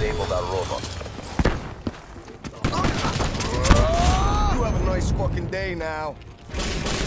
disabled our robot. You have a nice fucking day now.